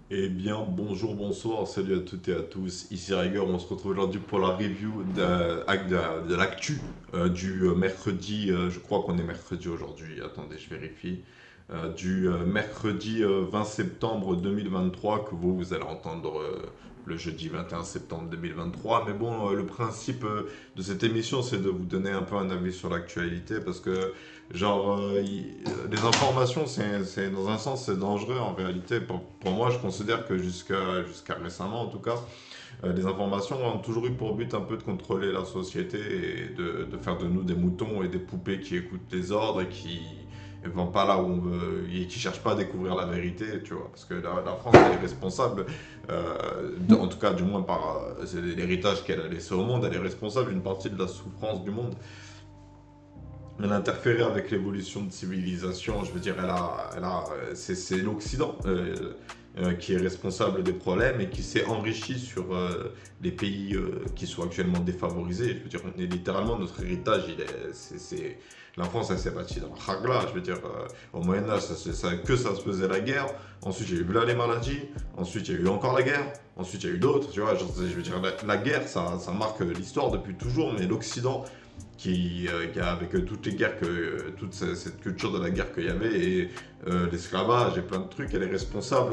Eh bien, bonjour, bonsoir, salut à toutes et à tous. Ici Raiger, on se retrouve aujourd'hui pour la review de l'actu du mercredi. Je crois qu'on est mercredi aujourd'hui. Attendez, je vérifie. Du mercredi 20 septembre 2023 que vous allez entendre le jeudi 21 septembre 2023. Mais bon, le principe de cette émission, c'est de vous donner un peu un avis sur l'actualité parce que les informations, dans un sens, c'est dangereux en réalité. Pour moi, je considère que jusqu'à récemment, en tout cas, les informations ont toujours eu pour but un peu de contrôler la société et de faire de nous des moutons et des poupées qui écoutent les ordres et qui ne vont pas là où on veut et qui cherchent pas à découvrir la vérité, tu vois. Parce que la France, elle est responsable, en tout cas, du moins par c'est l'héritage qu'elle a laissé au monde, elle est responsable d'une partie de la souffrance du monde. Elle a interféré avec l'évolution de civilisation. Je veux dire, c'est l'Occident qui est responsable des problèmes et qui s'est enrichi sur les pays qui sont actuellement défavorisés. Je veux dire, on est littéralement notre héritage. La France, elle s'est bâtie dans le Khagla. Je veux dire, au Moyen Âge, ça se faisait la guerre. Ensuite, il y a eu là les maladies. Ensuite, il y a eu encore la guerre. Ensuite, il y a eu d'autres. Tu vois, genre, je veux dire, la guerre, ça marque l'histoire depuis toujours. Mais l'Occident avec toutes les guerres, cette culture de la guerre qu'il y avait, et l'esclavage et plein de trucs, elle est responsable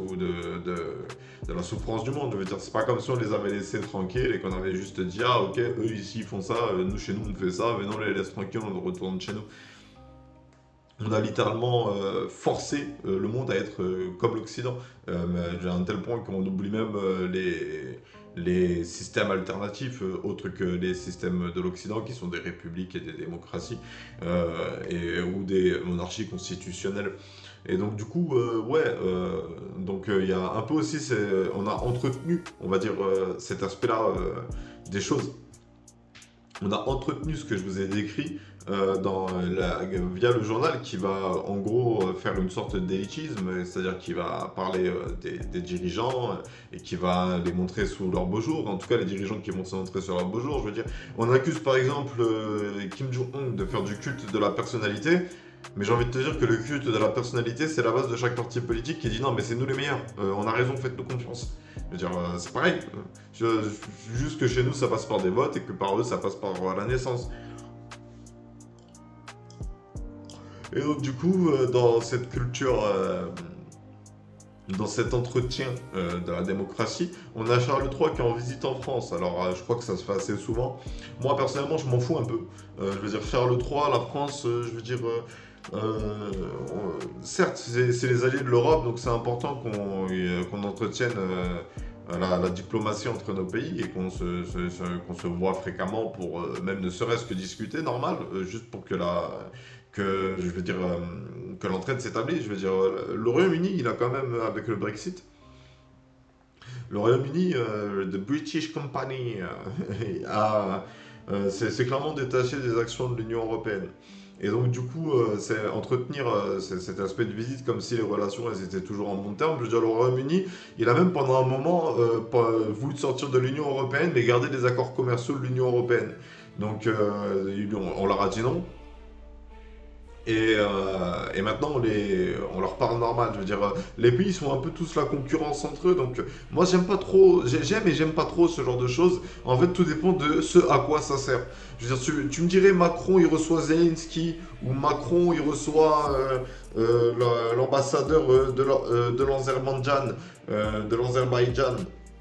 de la souffrance du monde. Je veux dire, c'est pas comme si on les avait laissés tranquilles et qu'on avait juste dit, ah ok, eux ici ils font ça, nous chez nous on fait ça, mais non, on les laisse tranquilles, on retourne chez nous. On a littéralement forcé le monde à être comme l'Occident, mais à un tel point qu'on oublie même les systèmes alternatifs autres que les systèmes de l'Occident qui sont des républiques et des démocraties ou des monarchies constitutionnelles. Et donc du coup, il y a un peu aussi, on a entretenu, on va dire, cet aspect-là des choses. On a entretenu ce que je vous ai décrit via le journal qui va en gros faire une sorte d'élitisme, c'est-à-dire qui va parler des dirigeants et qui va les montrer sous leur beau jour, en tout cas les dirigeants qui vont se montrer sur leur beau jour, je veux dire. On accuse par exemple Kim Jong-un de faire du culte de la personnalité, mais j'ai envie de te dire que le culte de la personnalité, c'est la base de chaque parti politique qui dit non mais c'est nous les meilleurs, on a raison, faites-nous confiance. Je veux dire, c'est pareil. Juste que chez nous, ça passe par des votes et que par eux, ça passe par la naissance. Et donc, du coup, dans cette culture, dans cet entretien de la démocratie, on a Charles III qui est en visite en France. Alors, je crois que ça se fait assez souvent. Moi, personnellement, je m'en fous un peu. Je veux dire, Charles III, la France, je veux dire. Certes, c'est les alliés de l'Europe, donc c'est important qu'on entretienne la diplomatie entre nos pays et qu'on se voit fréquemment pour même ne serait-ce que discuter, normal, juste pour je veux dire, que l'entraide s'établisse. Je veux dire, le Royaume-Uni, il a quand même, avec le Brexit, le Royaume-Uni, the British Company, c'est clairement détaché des actions de l'Union européenne. Et donc, du coup, c'est entretenir cet aspect de visite comme si les relations elles étaient toujours en bon terme. Je veux dire, le Royaume-Uni, il a même pendant un moment voulu sortir de l'Union européenne, mais garder des accords commerciaux de l'Union européenne. Donc, on leur a dit non. Et maintenant, on leur parle normal. Je veux dire, les pays sont un peu tous la concurrence entre eux. Donc, moi, j'aime pas trop. J'aime et j'aime pas trop ce genre de choses. En fait, tout dépend de ce à quoi ça sert. Je veux dire, tu me dirais Macron, il reçoit Zelensky, ou Macron, il reçoit l'ambassadeur de l'Azerbaïdjan.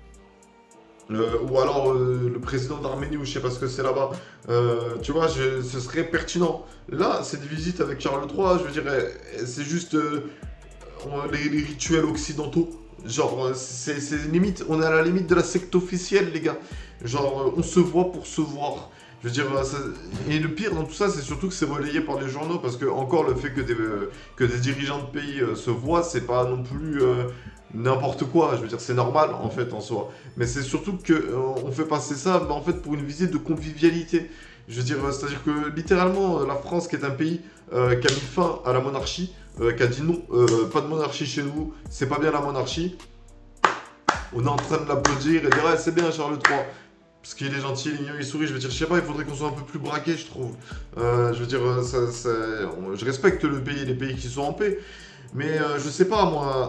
Ou alors le président d'Arménie ou je sais pas ce que c'est là-bas. Tu vois, ce serait pertinent. Là, cette visite avec Charles III, je veux dire, c'est juste les rituels occidentaux. Genre, c'est limite, on est à la limite de la secte officielle, les gars. Genre, on se voit pour se voir. Je veux dire, et le pire dans tout ça, c'est surtout que c'est relayé par les journaux, parce que encore le fait que des dirigeants de pays se voient, c'est pas non plus n'importe quoi. Je veux dire, c'est normal en fait en soi. Mais c'est surtout que on fait passer ça, bah, en fait, pour une visite de convivialité. Je veux dire, c'est-à-dire que littéralement, la France, qui est un pays qui a mis fin à la monarchie, qui a dit non, pas de monarchie chez nous, c'est pas bien la monarchie. On est en train de l'applaudir et de dire, ouais, c'est bien Charles III. Parce qu'il est gentil, il est mignon, il sourit. Je veux dire, je sais pas, il faudrait qu'on soit un peu plus braqué, je trouve. Je veux dire, je respecte le pays, les pays qui sont en paix. Mais je sais pas, moi,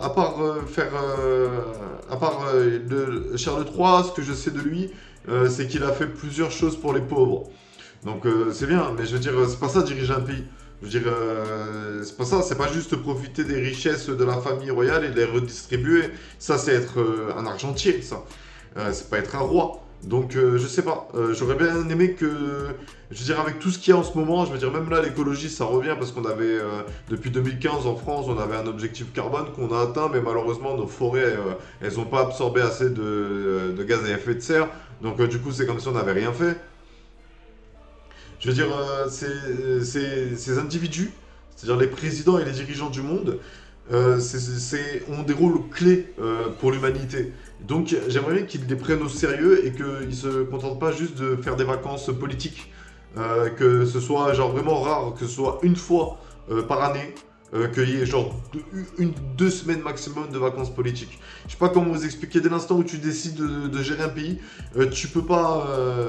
à part Charles III, ce que je sais de lui, c'est qu'il a fait plusieurs choses pour les pauvres. Donc c'est bien, mais je veux dire, c'est pas ça diriger un pays. Je veux dire, c'est pas ça, c'est pas juste profiter des richesses de la famille royale et les redistribuer. Ça, c'est être un argentier, ça. C'est pas être un roi. Donc je sais pas, j'aurais bien aimé que, je veux dire, avec tout ce qu'il y a en ce moment, je veux dire, même là, l'écologie, ça revient parce qu'on avait, depuis 2015 en France, on avait un objectif carbone qu'on a atteint, mais malheureusement, nos forêts, elles ont pas absorbé assez de gaz à effet de serre. Donc du coup, c'est comme si on n'avait rien fait. Je veux dire, ces individus, c'est-à-dire les présidents et les dirigeants du monde, ont des rôles clés pour l'humanité. Donc j'aimerais bien qu'ils les prennent au sérieux et qu'ils ne se contentent pas juste de faire des vacances politiques. Que ce soit genre vraiment rare, que ce soit une fois par année, qu'il y ait genre 2 semaines maximum de vacances politiques. Je sais pas comment vous expliquer, dès l'instant où tu décides de gérer un pays, tu peux pas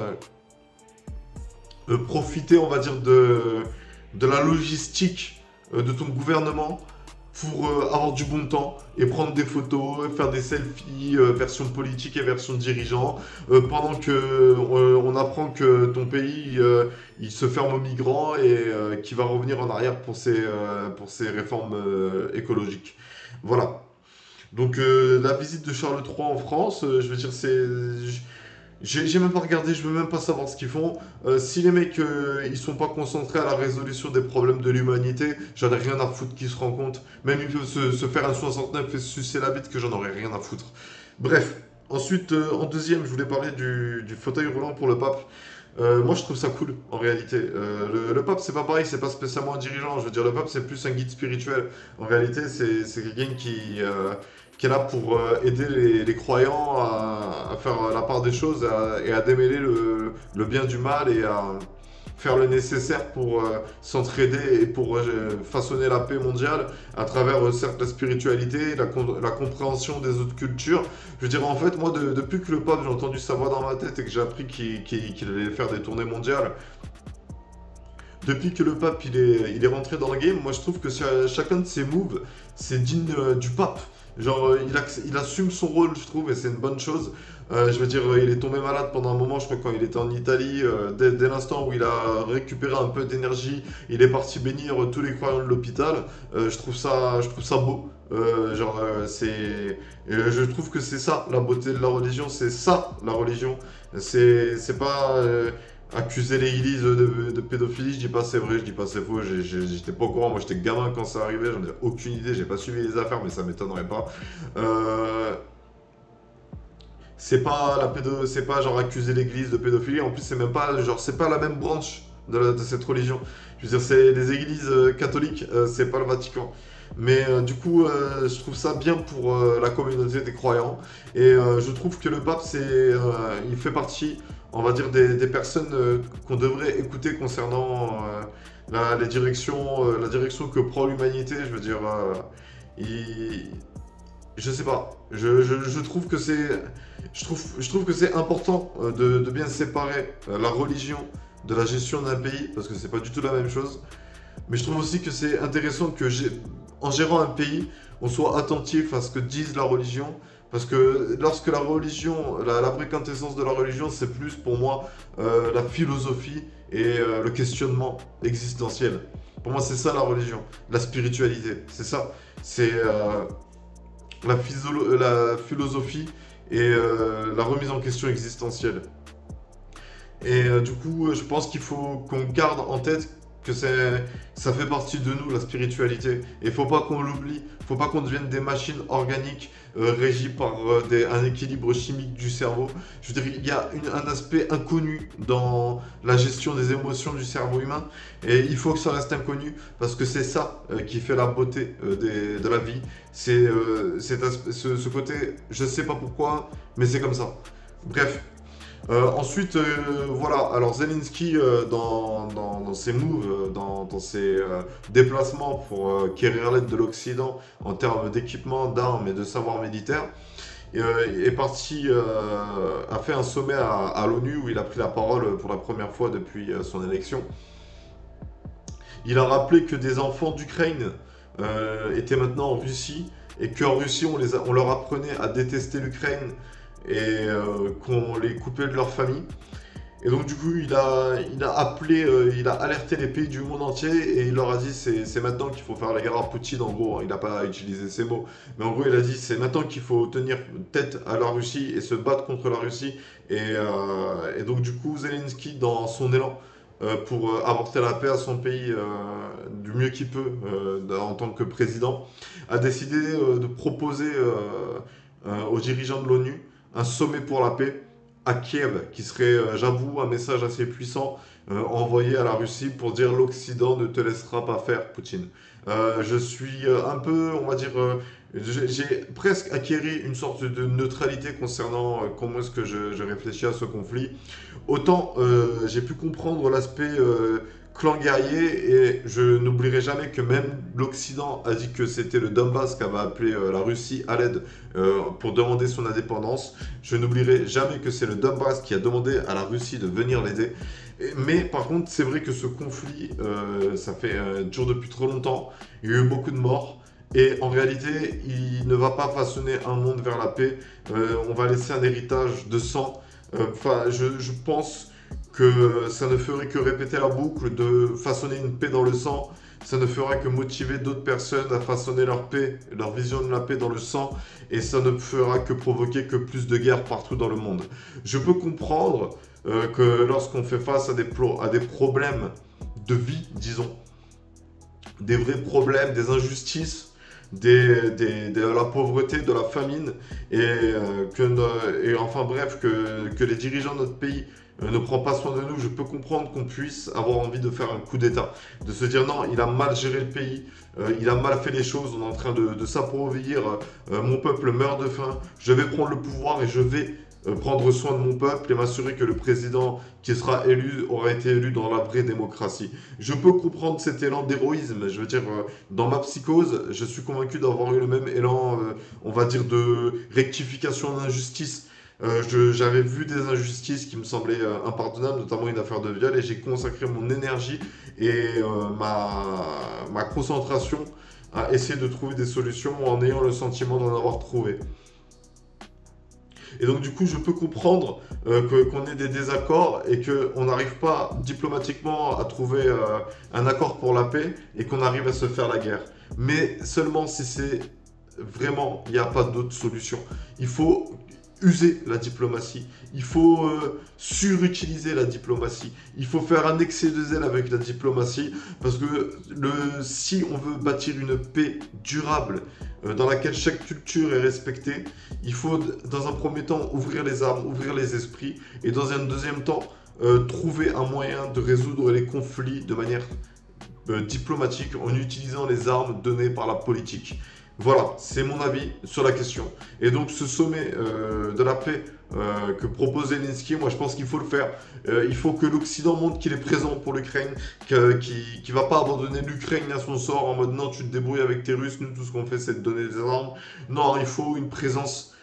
profiter, on va dire, de la logistique de ton gouvernement pour avoir du bon temps et prendre des photos, faire des selfies, version politique et version dirigeant, pendant que on apprend que ton pays il se ferme aux migrants et qu'il va revenir en arrière pour ses réformes écologiques. Voilà. Donc la visite de Charles III en France, je veux dire, j'ai même pas regardé, je veux même pas savoir ce qu'ils font. Si les mecs ils sont pas concentrés à la résolution des problèmes de l'humanité, j'en ai rien à foutre qu'ils se rendent compte. Même ils peuvent se faire un 69 et se sucer la bite que j'en aurais rien à foutre. Bref, ensuite en deuxième, je voulais parler du fauteuil roulant pour le pape. Moi je trouve ça cool en réalité. Le pape c'est pas pareil, c'est pas spécialement un dirigeant. Je veux dire, le pape c'est plus un guide spirituel. En réalité, c'est quelqu'un qui est là pour aider les croyants à faire la part des choses et à démêler le bien du mal et à faire le nécessaire pour s'entraider et pour façonner la paix mondiale à travers certes la spiritualité, la compréhension des autres cultures. Je veux dire, en fait, moi, depuis que le pape, j'ai entendu sa voix dans ma tête et que j'ai appris qu'il allait faire des tournées mondiales, depuis que le pape il est rentré dans le game, moi je trouve que chacun de ses moves, c'est digne du pape. Genre, il assume son rôle, je trouve, et c'est une bonne chose. Je veux dire, il est tombé malade pendant un moment, je crois, quand il était en Italie. Dès l'instant où il a récupéré un peu d'énergie, il est parti bénir tous les croyants de l'hôpital. Je trouve ça beau. Je trouve que c'est ça la beauté de la religion, c'est ça la religion. C'est pas accuser l'église de pédophilie, je dis pas c'est vrai, je dis pas c'est faux, j'étais pas au courant, moi j'étais gamin quand ça arrivait, j'en ai aucune idée, j'ai pas suivi les affaires, mais ça m'étonnerait pas. Euh, c'est pas genre accuser l'église de pédophilie, en plus c'est même pas, genre c'est pas la même branche de cette religion. Je veux dire, c'est les églises catholiques, c'est pas le Vatican. Mais du coup, je trouve ça bien pour la communauté des croyants. Et je trouve que le pape, il fait partie, on va dire, des personnes qu'on devrait écouter concernant la direction que prend l'humanité. Je veux dire, il, je sais pas. Je trouve que je trouve que c'est important de bien séparer la religion de la gestion d'un pays, parce que c'est pas du tout la même chose. Mais je trouve aussi que c'est intéressant que en gérant un pays, on soit attentif à ce que dise la religion. Parce que lorsque la religion, la vraie quintessence de la religion, c'est plus pour moi la philosophie et le questionnement existentiel. Pour moi, c'est ça la religion, la spiritualité, c'est ça. C'est la philosophie et la remise en question existentielle. Et du coup, je pense qu'il faut qu'on garde en tête que ça fait partie de nous, la spiritualité. Et il faut pas qu'on l'oublie. Faut pas qu'on devienne des machines organiques régies par un équilibre chimique du cerveau. Je veux dire, il y a un aspect inconnu dans la gestion des émotions du cerveau humain. Et il faut que ça reste inconnu parce que c'est ça qui fait la beauté de la vie. C'est ce côté, je sais pas pourquoi, mais c'est comme ça. Bref, ensuite, voilà, alors Zelensky, dans ses moves, dans ses déplacements pour quérir l'aide de l'Occident en termes d'équipement, d'armes et de savoir militaire, est parti, a fait un sommet à l'ONU où il a pris la parole pour la première fois depuis son élection. Il a rappelé que des enfants d'Ukraine étaient maintenant en Russie, et qu'en Russie, on leur apprenait à détester l'Ukraine, et qu'on les coupait de leur famille. Et donc du coup, il a alerté les pays du monde entier et il leur a dit c'est maintenant qu'il faut faire la guerre à Poutine. En gros, il n'a pas utilisé ces mots, mais en gros, il a dit c'est maintenant qu'il faut tenir tête à la Russie et se battre contre la Russie. Et donc du coup, Zelensky, dans son élan pour apporter la paix à son pays du mieux qu'il peut en tant que président, a décidé de proposer aux dirigeants de l'ONU un sommet pour la paix à Kiev, qui serait, j'avoue, un message assez puissant envoyé à la Russie pour dire l'Occident ne te laissera pas faire, Poutine. Je suis un peu, on va dire, j'ai presque acquéri une sorte de neutralité concernant comment est-ce que je réfléchis à ce conflit. Autant j'ai pu comprendre l'aspect clan guerrier et je n'oublierai jamais que même l'Occident a dit que c'était le Donbass qui avait appelé la Russie à l'aide pour demander son indépendance. Je n'oublierai jamais que c'est le Donbass qui a demandé à la Russie de venir l'aider. Mais par contre, c'est vrai que ce conflit, ça fait dure depuis trop longtemps. Il y a eu beaucoup de morts. Et en réalité, il ne va pas façonner un monde vers la paix. On va laisser un héritage de sang. Enfin, je pense que ça ne ferait que répéter la boucle de façonner une paix dans le sang. Ça ne fera que motiver d'autres personnes à façonner leur paix, leur vision de la paix dans le sang. Et ça ne fera que provoquer que plus de guerres partout dans le monde. Je peux comprendre que lorsqu'on fait face à des problèmes de vie, disons, des vrais problèmes, des injustices, de la pauvreté, de la famine, et enfin bref, que les dirigeants de notre pays ne prennent pas soin de nous, je peux comprendre qu'on puisse avoir envie de faire un coup d'État. De se dire non, il a mal géré le pays, il a mal fait les choses, on est en train de s'appauvrir, mon peuple meurt de faim, je vais prendre le pouvoir et je vais prendre soin de mon peuple et m'assurer que le président qui sera élu aura été élu dans la vraie démocratie. Je peux comprendre cet élan d'héroïsme, je veux dire, dans ma psychose, je suis convaincu d'avoir eu le même élan, on va dire, de rectification d'injustice. J'avais vu des injustices qui me semblaient impardonnables, notamment une affaire de viol, et j'ai consacré mon énergie et ma concentration à essayer de trouver des solutions en ayant le sentiment d'en avoir trouvé. Et donc du coup, je peux comprendre qu'on ait des désaccords et qu'on n'arrive pas diplomatiquement à trouver un accord pour la paix et qu'on arrive à se faire la guerre. Mais seulement si c'est vraiment, il n'y a pas d'autre solution. Il faut user la diplomatie, il faut surutiliser la diplomatie, il faut faire un excès de zèle avec la diplomatie, parce que si on veut bâtir une paix durable dans laquelle chaque culture est respectée, il faut dans un premier temps ouvrir les armes, ouvrir les esprits, et dans un deuxième temps trouver un moyen de résoudre les conflits de manière diplomatique en utilisant les armes données par la politique. Voilà, c'est mon avis sur la question. Et donc ce sommet de la paix que propose Zelensky, moi je pense qu'il faut le faire. Il faut que l'Occident montre qu'il est présent pour l'Ukraine, qu'il ne va pas abandonner l'Ukraine à son sort en mode non, tu te débrouilles avec tes Russes, nous tout ce qu'on fait c'est de donner des armes. Non, il faut une présence,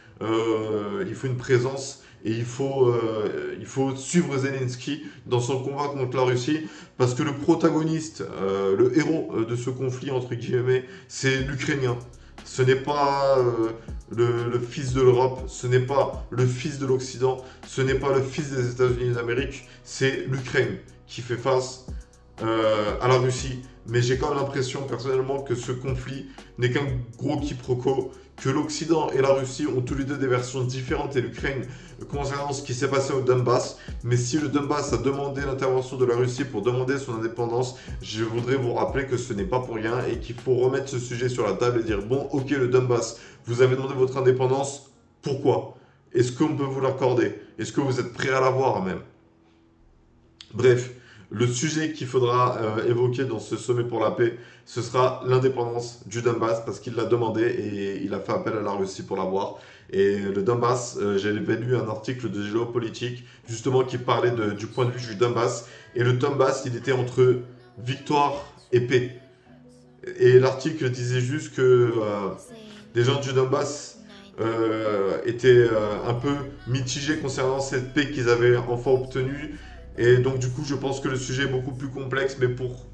et il faut suivre Zelensky dans son combat contre la Russie, parce que le protagoniste, le héros de ce conflit, entre guillemets, c'est l'Ukrainien. Ce n'est pas le fils de l'Europe, ce n'est pas le fils de l'Occident, ce n'est pas le fils des États-Unis d'Amérique, c'est l'Ukraine qui fait face à la Russie. Mais j'ai quand même l'impression personnellement que ce conflit n'est qu'un gros quiproquo, que l'Occident et la Russie ont tous les deux des versions différentes et l'Ukraine concernant ce qui s'est passé au Donbass. Mais si le Donbass a demandé l'intervention de la Russie pour demander son indépendance, je voudrais vous rappeler que ce n'est pas pour rien et qu'il faut remettre ce sujet sur la table et dire bon, ok, le Donbass, vous avez demandé votre indépendance, pourquoi? Est-ce qu'on peut vous l'accorder? Est-ce que vous êtes prêt à l'avoir même? Bref, le sujet qu'il faudra évoquer dans ce sommet pour la paix, ce sera l'indépendance du Donbass, parce qu'il l'a demandé et il a fait appel à la Russie pour l'avoir. Et le Donbass, j'avais lu un article de géopolitique, justement, qui parlait du point de vue du Donbass. Et le Donbass, il était entre victoire et paix. Et l'article disait juste que les gens du Donbass étaient un peu mitigés concernant cette paix qu'ils avaient enfin obtenue. Et donc du coup, je pense que le sujet est beaucoup plus complexe, mais pour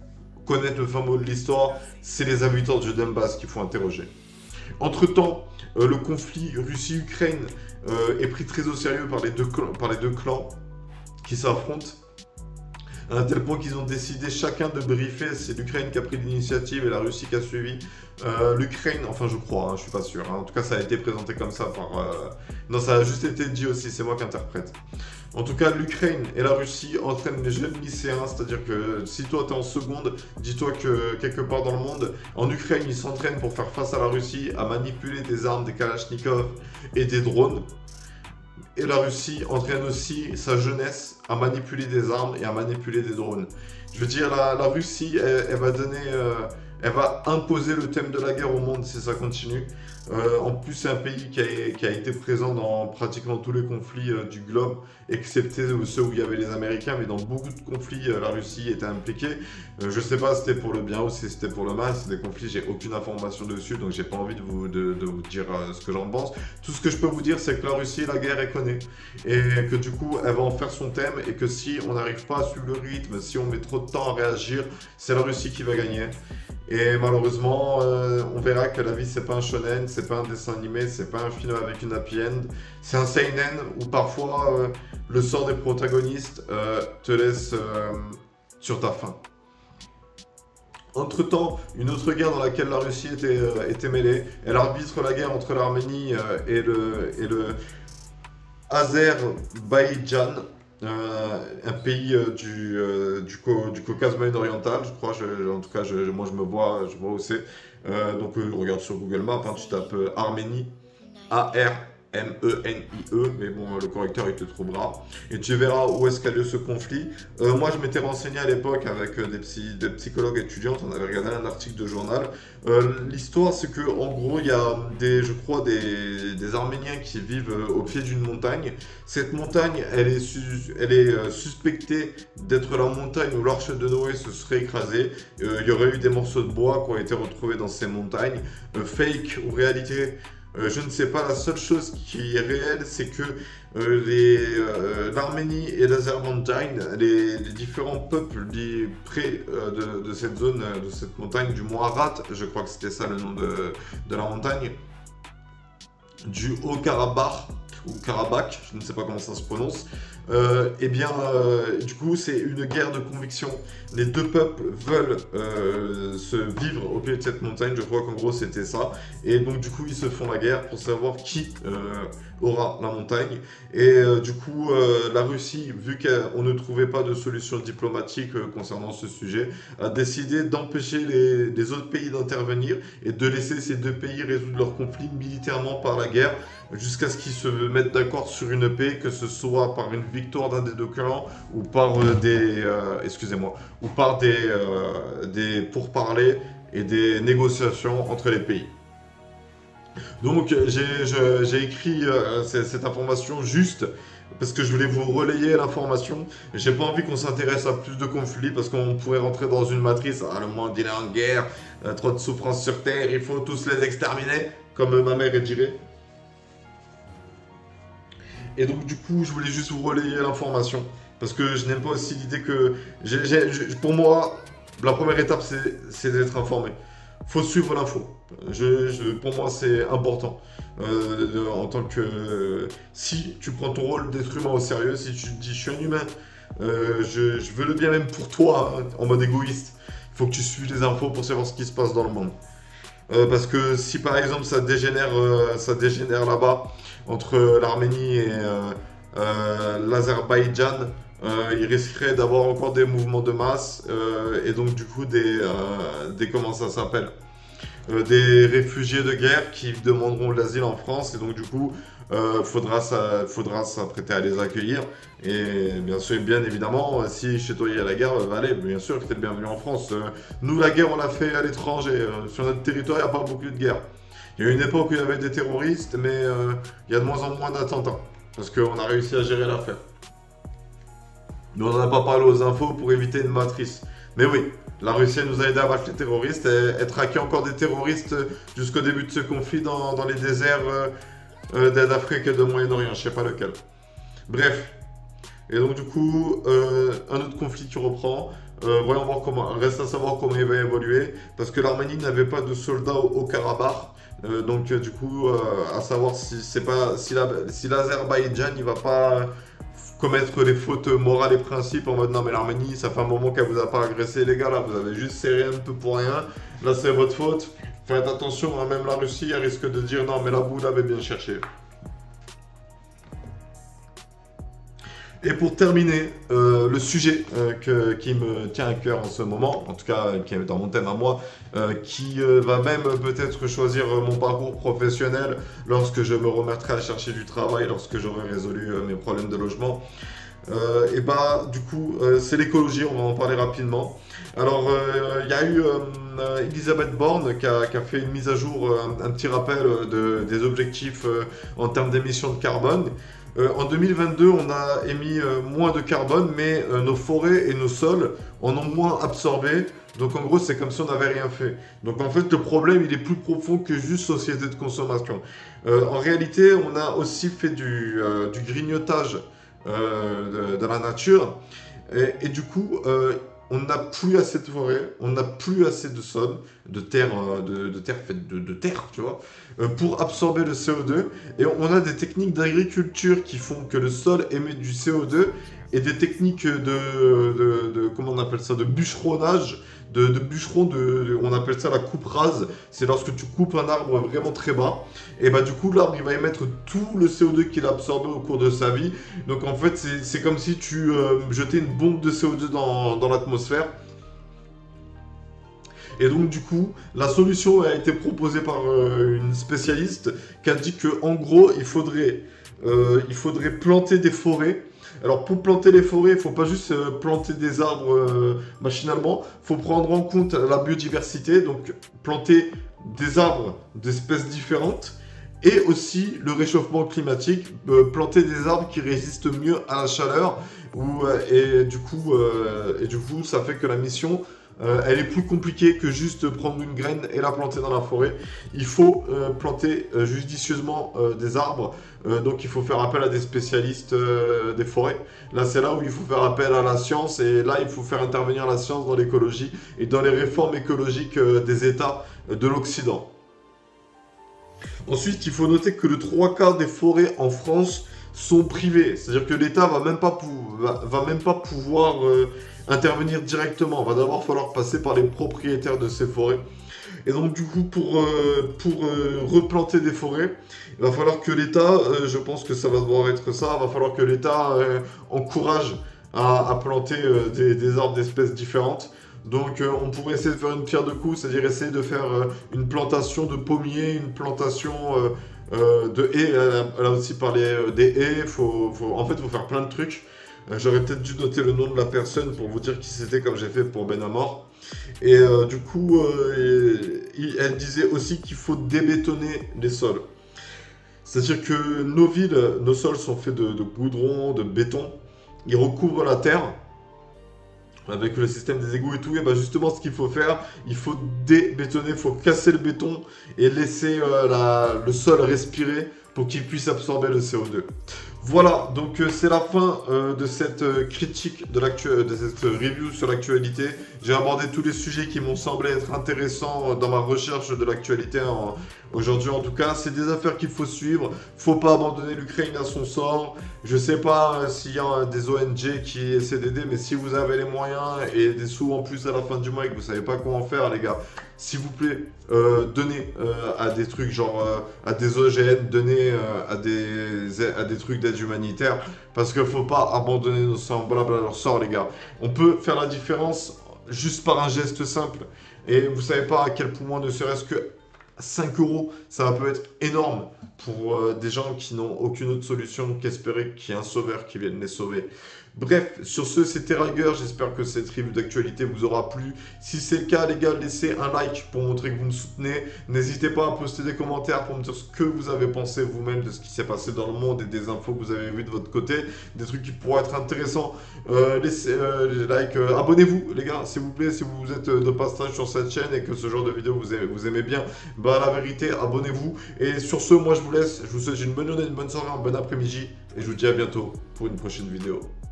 connaître le fin mot de l'histoire, c'est les habitants du Donbass qu'il faut interroger. Entre-temps, le conflit Russie-Ukraine est pris très au sérieux par les deux clans qui s'affrontent, à un tel point qu'ils ont décidé chacun de briefer. C'est l'Ukraine qui a pris l'initiative et la Russie qui a suivi. L'Ukraine, enfin je crois, je suis pas sûr, en tout cas ça a été présenté comme ça par... Non, ça a juste été dit aussi, c'est moi qui interprète. En tout cas, l'Ukraine et la Russie entraînent les jeunes lycéens, c'est-à-dire que si toi tu es en seconde, dis-toi que quelque part dans le monde, en Ukraine, ils s'entraînent pour faire face à la Russie, à manipuler des armes, des Kalachnikov et des drones. Et la Russie entraîne aussi sa jeunesse à manipuler des armes et à manipuler des drones. Je veux dire, la Russie, elle va donner... elle va imposer le thème de la guerre au monde si ça continue. En plus, c'est un pays qui a été présent dans pratiquement tous les conflits du globe, excepté ceux où il y avait les Américains, mais dans beaucoup de conflits, la Russie était impliquée. Je ne sais pas si c'était pour le bien ou si c'était pour le mal. C'est des conflits, j'ai aucune information dessus, donc j'ai pas envie de vous dire ce que j'en pense. Tout ce que je peux vous dire, c'est que la Russie, la guerre, elle connaît. Et que du coup, elle va en faire son thème, et que si on n'arrive pas à suivre le rythme, si on met trop de temps à réagir, c'est la Russie qui va gagner. Et malheureusement, on verra que la vie, c'est pas un shonen, c'est pas un dessin animé, c'est pas un film avec une happy end. C'est un seinen où parfois le sort des protagonistes te laisse sur ta faim. Entre-temps, une autre guerre dans laquelle la Russie était mêlée, elle arbitre la guerre entre l'Arménie et le Azerbaïdjan. Un pays du Caucase moyen-oriental, je crois, en tout cas, moi je vois où c'est. Donc regarde sur Google Maps, tu tapes Arménie, A-R-M-E-N-I-E, mais bon, le correcteur il te trouvera. Et tu verras où est-ce qu'a lieu ce conflit. Moi je m'étais renseigné à l'époque avec des psychologues étudiantes, on avait regardé un article de journal. L'histoire c'est que en gros il y a je crois des Arméniens qui vivent au pied d'une montagne. Cette montagne elle est suspectée d'être la montagne où l'arche de Noé se serait écrasée. Il y aurait eu des morceaux de bois qui ont été retrouvés dans ces montagnes. Fake ou réalité, je ne sais pas. La seule chose qui est réelle, c'est que l'Arménie et l'Azerbaïdjan, les différents peuples près de cette zone, de cette montagne du mont Arat, je crois que c'était ça le nom de la montagne, du Haut-Karabakh, ou Karabakh, je ne sais pas comment ça se prononce, du coup, c'est une guerre de conviction. Les deux peuples veulent se vivre au pied de cette montagne, je crois qu'en gros c'était ça. Et donc du coup, ils se font la guerre pour savoir qui aura la montagne. Et du coup, la Russie, vu qu'on ne trouvait pas de solution diplomatique concernant ce sujet, a décidé d'empêcher les autres pays d'intervenir et de laisser ces deux pays résoudre leur conflit militairement par la guerre, jusqu'à ce qu'ils se mettent d'accord sur une paix, que ce soit par une victoire d'un des deux clans ou par des pourparlers et des négociations entre les pays. Donc j'ai écrit cette information juste parce que je voulais vous relayer l'information. J'ai pas envie qu'on s'intéresse à plus de conflits parce qu'on pourrait rentrer dans une matrice. Ah, le monde il est en guerre, trop de souffrance sur Terre, il faut tous les exterminer, comme ma mère dirait. Et donc du coup, je voulais juste vous relayer l'information. Parce que je n'aime pas aussi l'idée que... pour moi, la première étape, c'est d'être informé. Faut suivre l'info. Pour moi, c'est important. En tant que... si tu prends ton rôle d'être humain au sérieux, si tu te dis, je suis un humain, je veux le bien même pour toi, hein, en mode égoïste, il faut que tu suives les infos pour savoir ce qui se passe dans le monde. Parce que si par exemple ça dégénère là-bas entre l'Arménie et l'Azerbaïdjan, il risquerait d'avoir encore des mouvements de masse et donc du coup des comment ça s'appelle, des réfugiés de guerre qui demanderont l'asile en France et donc du coup faudra s'apprêter à les accueillir. Et bien sûr, bien évidemment, si chez toi il y a la guerre, allez, bien sûr que t'es le bienvenu en France. Nous, la guerre, on l'a fait à l'étranger. Sur notre territoire, il n'y a pas beaucoup de guerre. Il y a une époque où il y avait des terroristes, mais il y a de moins en moins d'attentats. Parce qu'on a réussi à gérer l'affaire. Mais on n'en a pas parlé aux infos pour éviter une matrice. Mais oui, la Russie nous a aidé à battre les terroristes et traqué encore des terroristes jusqu'au début de ce conflit dans les déserts d'Afrique et de Moyen-Orient, je sais pas lequel. Bref. Et donc du coup, un autre conflit qui reprend. Voyons voir comment, reste à savoir comment il va évoluer, parce que l'Arménie n'avait pas de soldats au Karabakh. Donc du coup, à savoir si l'Azerbaïdjan il va pas commettre les fautes morales et principes en mode non mais l'Arménie ça fait un moment qu'elle vous a pas agressé les gars là, vous avez juste serré un peu pour rien, là c'est votre faute. Faites attention, hein, même la Russie elle risque de dire non mais là vous l'avez bien cherché. Et pour terminer, le sujet qui me tient à cœur en ce moment, en tout cas qui est dans mon thème à moi, qui va même peut-être choisir mon parcours professionnel lorsque je me remettrai à chercher du travail, lorsque j'aurai résolu mes problèmes de logement. Et bah du coup, c'est l'écologie, on va en parler rapidement. Alors, il y a eu Elisabeth Borne qui a fait une mise à jour, un petit rappel des objectifs en termes d'émissions de carbone. En 2022, on a émis moins de carbone, mais nos forêts et nos sols en ont moins absorbé. Donc en gros, c'est comme si on n'avait rien fait. Donc en fait, le problème, il est plus profond que juste société de consommation. En réalité, on a aussi fait du grignotage de la nature. Et du coup, on n'a plus assez de forêt, on n'a plus assez de sol, de terre, de terre faite de terre, tu vois, pour absorber le CO2. Et on a des techniques d'agriculture qui font que le sol émet du CO2 et des techniques comment on appelle ça, de bûcheronnage, bûcheron, on appelle ça la coupe rase. C'est lorsque tu coupes un arbre vraiment très bas. Et bah du coup, l'arbre, il va émettre tout le CO2 qu'il a absorbé au cours de sa vie. Donc en fait, c'est comme si tu jetais une bombe de CO2 dans l'atmosphère. Et donc du coup, la solution a été proposée par une spécialiste qui a dit que en gros, il faudrait planter des forêts. Alors pour planter les forêts, il ne faut pas juste planter des arbres machinalement, il faut prendre en compte la biodiversité, donc planter des arbres d'espèces différentes, et aussi le réchauffement climatique, planter des arbres qui résistent mieux à la chaleur, et du coup, ça fait que la mission elle est plus compliquée que juste prendre une graine et la planter dans la forêt. Il faut planter judicieusement des arbres. Donc il faut faire appel à des spécialistes des forêts. Là, c'est là où il faut faire appel à la science. Et là, il faut faire intervenir la science dans l'écologie et dans les réformes écologiques des États de l'Occident. Ensuite, il faut noter que le 3/4 des forêts en France sont privées. C'est-à-dire que l'État va même pas pouvoir intervenir directement. Il va d'abord falloir passer par les propriétaires de ces forêts. Et donc du coup, pour replanter des forêts, il va falloir que l'État, je pense que ça va devoir être ça, il va falloir que l'État encourage à planter des arbres d'espèces différentes. Donc on pourrait essayer de faire une pierre de coups, c'est-à-dire essayer de faire une plantation de pommiers, une plantation de haies. Elle a aussi parlé des haies, en fait il faut faire plein de trucs. J'aurais peut-être dû noter le nom de la personne pour vous dire qui c'était comme j'ai fait pour Benamor. Et du coup, elle disait aussi qu'il faut débétonner les sols. C'est-à-dire que nos villes, nos sols sont faits de goudron, de béton. Ils recouvrent la terre avec le système des égouts et tout. Et bien justement, ce qu'il faut faire, il faut débétonner, il faut casser le béton et laisser le sol respirer pour qu'il puisse absorber le CO2. Voilà, donc c'est la fin de cette critique de cette review sur l'actualité. J'ai abordé tous les sujets qui m'ont semblé être intéressants dans ma recherche de l'actualité aujourd'hui. En tout cas, c'est des affaires qu'il faut suivre. Faut pas abandonner l'Ukraine à son sort. Je sais pas s'il y a des ONG qui essaient d'aider, mais si vous avez les moyens et des sous en plus à la fin du mois et que vous savez pas comment faire, les gars, s'il vous plaît, donnez à des trucs genre à des OGN, donnez à des trucs d'aide humanitaire, parce qu'il ne faut pas abandonner nos semblables à leur sort, les gars. On peut faire la différence juste par un geste simple. Et vous savez pas à quel point, ne serait-ce que 5 €, ça peut être énorme pour des gens qui n'ont aucune autre solution qu'espérer qu'il y ait un sauveur qui vienne les sauver. Bref, sur ce, c'était Riger. J'espère que cette review d'actualité vous aura plu. Si c'est le cas, les gars, laissez un like pour montrer que vous me soutenez. N'hésitez pas à poster des commentaires pour me dire ce que vous avez pensé vous-même de ce qui s'est passé dans le monde et des infos que vous avez vues de votre côté. Des trucs qui pourraient être intéressants. Laissez les likes. Abonnez-vous, les gars, s'il vous plaît, si vous êtes de passage sur cette chaîne et que ce genre de vidéo vous aimez bien. Bah, la vérité, abonnez-vous. Et sur ce, moi, je vous laisse. Je vous souhaite une bonne journée, une bonne soirée, un bon après-midi. Et je vous dis à bientôt pour une prochaine vidéo.